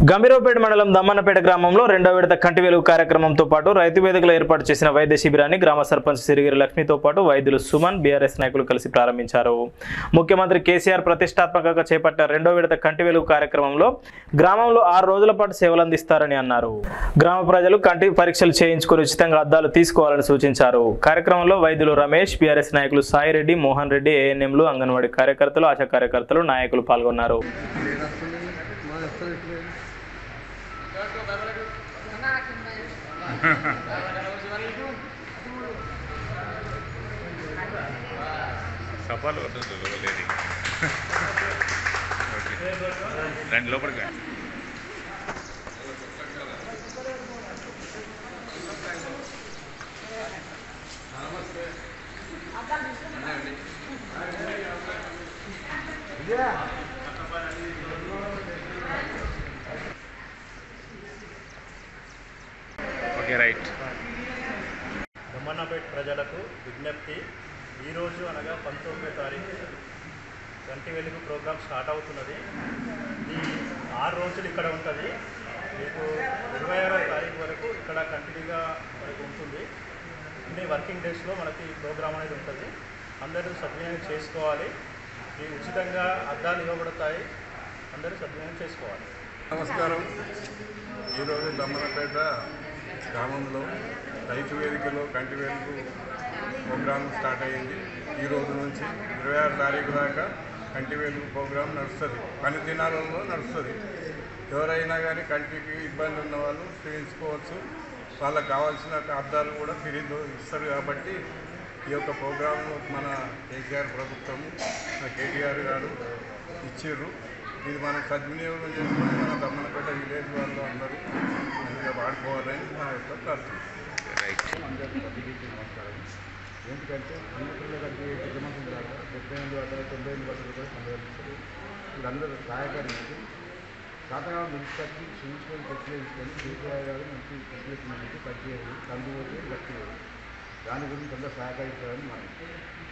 గంభీరావుపేట మండలం దమ్మన్నపేట గ్రామంలో రెండో విడత కంటి వెలుగు కార్యక్రమంతో పాటు రైతు వేదికలో ఏర్పాటు చేసిన వైద్య శిబిరాన్ని గ్రామ సర్పంచ్ సిరిగిరి లక్ష్మితో పాటు వైద్యులు సుమన్ బీఆర్ఎస్ నాయకులు కలిసి ప్రారంభించారు. ముఖ్యమంత్రి కేసీఆర్ ప్రతిష్టాత్మకంగా చేపట్టిన రెండో విడత కంటి వెలుగు కార్యక్రమంలో గ్రామంలో 6 రోజుల పాటు సేవలు అందిస్తారని అన్నారు. గ్రామ ప్రజలు కంటి పరీక్షలు చేయించుకుని ఉచితంగా అద్దాలు తీసుకోవాలని సూచించారు. కార్యక్రమంలో వైద్యులు రమేష్, బీఆర్ఎస్ నాయకులు సాయిరెడ్డి, మోహన్ రెడ్డి, ఏఎన్ఎంలు, అంగన్వాడీ కార్యకర్తలు, ఆశా కార్యకర్తలు, నాయకులు పాల్గొన్నారు. సఫాలు రండి లోపలికి రండి. Okay right. దమ్మన్నపేట ప్రజలకు విజ్ఞప్తి, ఈరోజు అనగా 19వ తారీఖు కంటి వెలుగు ప్రోగ్రామ్ స్టార్ట్ అవుతున్నది. ఈ 6 రోజులు ఇక్కడ ఉంటుంది. మీకు 26వ తారీఖు వరకు ఇక్కడ కంటిన్యూగా మనకు ఉంటుంది. అన్ని వర్కింగ్ డేస్లో మనకి ప్రోగ్రామ్ అనేది ఉంటుంది. అందరూ సద్వినియోగం చేసుకోవాలి. ఈ ఉచితంగా అద్దాలు ఇవ్వబడతాయి, అందరూ సద్వినియోగం చేసుకోవాలి. నమస్కారం. ఈరోజు దమ్మన్నపేట గ్రామంలో రైతు వేదికలో కంటి వెలుగు ప్రోగ్రాం స్టార్ట్ అయ్యింది. ఈ రోజు నుంచి 26 తారీఖు దాకా కంటి వెలుగు ప్రోగ్రాం నడుస్తుంది. పని దినాలలో నడుస్తుంది. ఎవరైనా కానీ కంటికి ఇబ్బంది ఉన్న వాళ్ళు చేయించుకోవచ్చు. వాళ్ళకు కావాల్సిన అద్దాలు కూడా ఫ్రీలో ఇస్తారు. కాబట్టి ఈ యొక్క ప్రోగ్రాంను మన కేసీఆర్ ప్రభుత్వము, మన కేటీఆర్ గారు ఇచ్చిర్రు. ఇది మనం సద్వినియోగం చేసుకుని మన దమ్మన్నపేట విలేజ్ వాళ్ళు అందరూ మంచిగా వాడుకోవాలని నా యొక్క ప్రార్థన. అందరికీ నమస్కారం. ఎందుకంటే అన్నపిల్లల కంటే 10 మంది దాకా 78 వద్ద 98 వద్ద కూడా సందర్శిస్తారు. వీళ్ళందరూ సహాయకారికి శాతకాలం మున్సిపాలిటీ చూసుకొని ప్రత్యేకించుకొని కేసీఆర్ గారు మంచి ప్రత్యేకించి పనిచేయాలి, కందువది గట్టి దాని గురించి అందరూ సహకరించాలని మనం